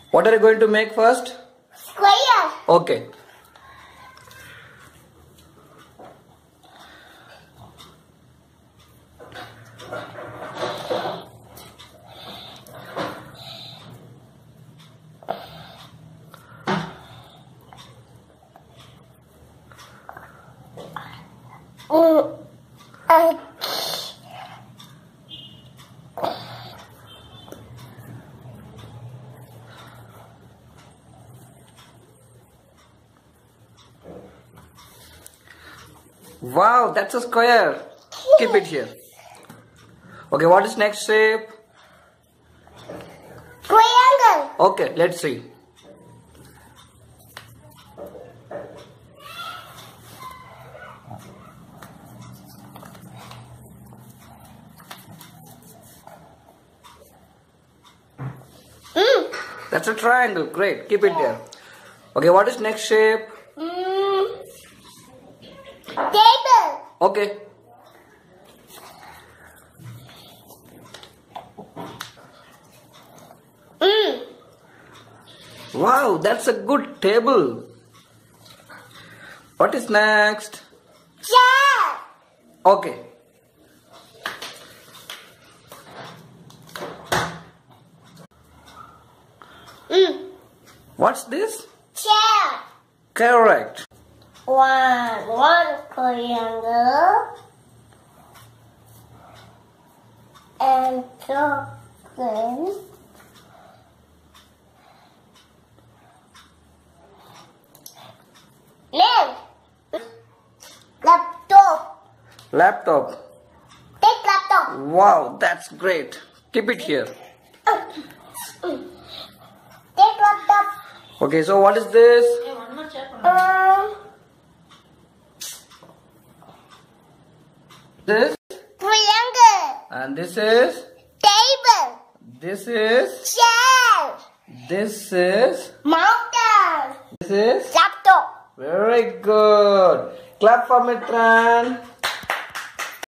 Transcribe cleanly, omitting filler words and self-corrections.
What are you going to make first? Square. Okay. Wow, that's a square. Keep it here. Okay, what is next shape? Triangle. Okay, let's see. That's a triangle. Great. Keep it there. Okay, what is next shape? Table. Okay. Wow, that's a good table. What is next? Chair. Okay. What's this? Chair. Correct. One triangle and two laptop. Laptop. Take laptop. Wow, that's great. Keep it here. Take laptop. Okay, so what is this? This? Triangle. And this is? Table. This is? Chair. This is? Mountain. This is? Laptop. Very good. Clap for me, Tran.